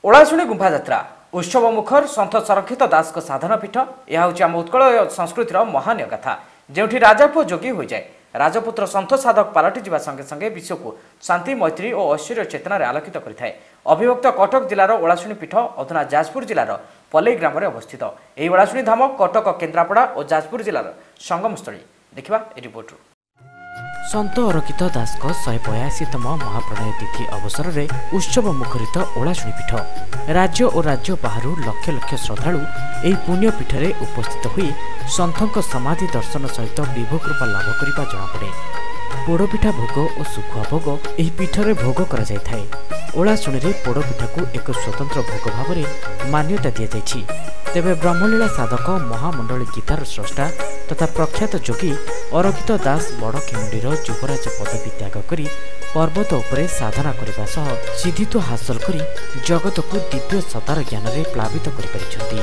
ओलाशुणी गुंफा यात्रा उत्सव मुखर सन्थ संरक्षित दास साधन पीठ यह हूँ आम उत्कल संस्कृतिर महान गाथा जो राजापुओ जोगी हो जाए राजपुत्र सन्थ साधक पलटि जा संगे संगे विश्व को शांति मैत्री और ऐश्वर्य चेतना आलोकित करें। अविभक्त कटक जिलार ओलाशुणी पीठ अधुना जाजपुर जिलार पलई ग्राम अवस्थित। यह ओलाशुणी धाम कटक केन्द्रापड़ा और जाजपुर जिलार संगमस्थली। देखा रिपोर्ट। सन्त अरखित दास 182तम महाप्रणय तिथि अवसर में उत्सव मुखरित ओलाशुणी पीठ राज्य और राज्य बाहर लक्ष लक्ष श्रद्धालु यह पुण्यपीठ में उपस्थित हुई सन्थों समाधि दर्शन सहित विभो कृपा लाभ करने जनापड़े। पोड़पिठा भोग और सुखुआ भोग यह पीठ में भोग कर ओलाशुणी में पोड़पिठा को एक स्वतंत्र भोग भाव में मान्यता दी जाइछि। तेबे ब्रह्मलीला साधक महामंडली गीतार स्रष्टा तथा प्रख्यात जोगी अरखित दास बड़खेमुंडीर युवराज पदवी त्याग करी पर्वत उपरे साधना करने सह सिद्धित्व हासिल करी जगत को दिव्य सतार ज्ञान में प्लावित कर।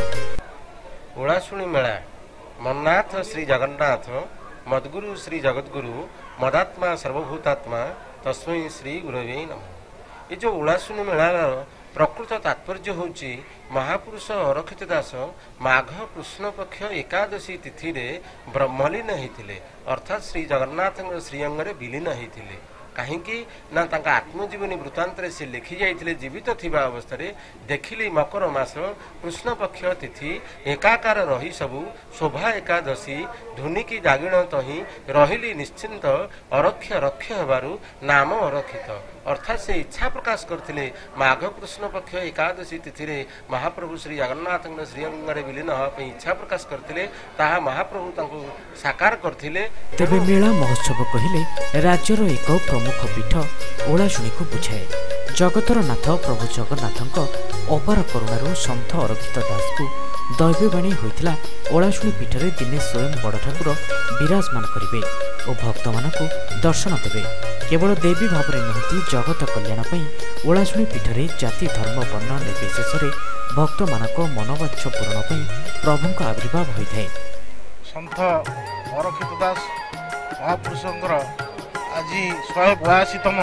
ओलाशुणी मेला मन्नाथ श्री जगन्नाथ मदगुरु श्री जगद्गुरु मदात्मा सर्वभूतात्मा तस्मै श्री गुरवे नमः। ये जो ओलाशुणी मेलार प्रकृत तात्पर्य होची महापुरुष अरखित दास माघ कृष्ण पक्ष एकादशी तिथि रे ब्रह्मलीन होते अर्थात श्री जगन्नाथ श्रीअंग विलीन होते। कहीं ना आत्मजीवनी वृत्तांत से लिखि जाइए जीवित थिबा अवस्था देखिली मकर मास कृष्ण पक्ष तिथि एकाकार रही सबु शोभा एकादशी धुनिकी जागिण तही रहिली निश्चिंत अरक्ष रक्ष हेबारु नाम अरखित अर्थात से इच्छा प्रकाश करथिले माघ कृष्ण पक्ष एकादशी तिथि रे महाप्रभु श्री जगन्नाथ श्रीअंग विलीन होगा इच्छा प्रकाश करथिले ताहा महाप्रभु तांको साकार करथिले। तेबे मेला महोत्सव कहिले राज्यर एक प्रमुख पीठ ओलाशुणी को बुझाए। जगतर नाथ प्रभु जगन्नाथ अपार करुणारू सन्थ अरखित दास को दैव्यवाणी होइतिला ओलाशुणी पीठ में दिने स्वयं बड़ ठाकुर विराजमान करिवे और भक्त मानकु दर्शन देवे। केवल देवी भाव में नुहति जगत कल्याण ओलाशुणी पीठ में जाति धर्म वर्ण निर्विशेष भक्त मानक मनोवांछ पूरण प्रभु का आविर्भाव होता है। सन्थ अरखित दास महापुरुषंकर आज 182तम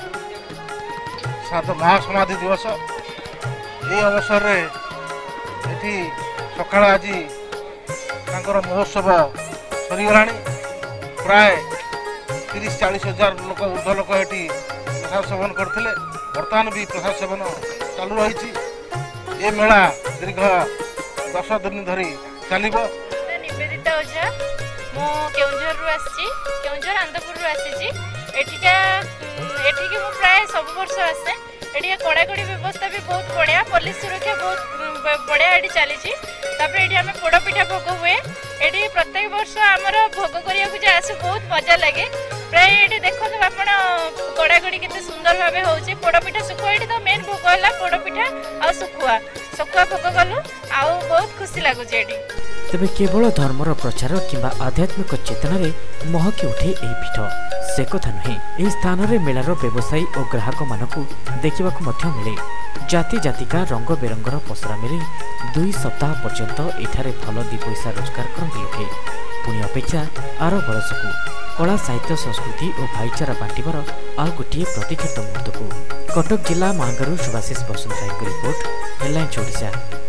महासमाधि दिवस। ये अवसर ये सकाल आज महोत्सव सरीगला प्राय 30-40 हजार लोक ऊर्ध लोक ये प्रसाद सेवन करते। बर्तमान भी प्रसाद सेवन चालू रही। ये मेला दीर्घ 10 दिन धरी चलो। निवेदिता ओझा मु केउंझर आनंदपुर एठिके मु प्राय सब वर्ष आसे। एठी कड़ाकड़ी व्यवस्था भी बहुत बढ़िया, पुलिस सुरक्षा बहुत बढ़िया एठी चली। एठी आम पोड़पिठा भोग हुए। एठी प्रत्येक वर्ष आमर भोग करिया आसे बहुत मजा लगे। प्राय ये देखो आपण कड़ाकड़ी केते सुंदर भाव होउची। पोड़पिठा सुखुआ एठी तो मेन भोग होला पोड़पिठा आ सुखुआ भोग कलु आ बहुत खुशी लागुची एठी। तेबे केवल धर्मर प्रचार किंबा आध्यात्मिक चेतना रे महकी उठे यह पीठ से कथा नुहे। यह स्थान में मेलार व्यवसायी और ग्राहक मानक देखा मिले। जाति जातिका रंग बेरंगर पसरा मेले 2 सप्ताह पर्यंत एठारे भल 2 पैसा रोजगार करते लोके। पुणी अपेक्षा आर बरस को कला साहित्य संस्कृति और भाईचारा बांटिबार आ गोटे प्रतिक्षेत मुहूर्त को। कटक जिला महांगारू सुभाषिष बसंतराय रिपोर्ट हेडलाइन्स ओडिशा।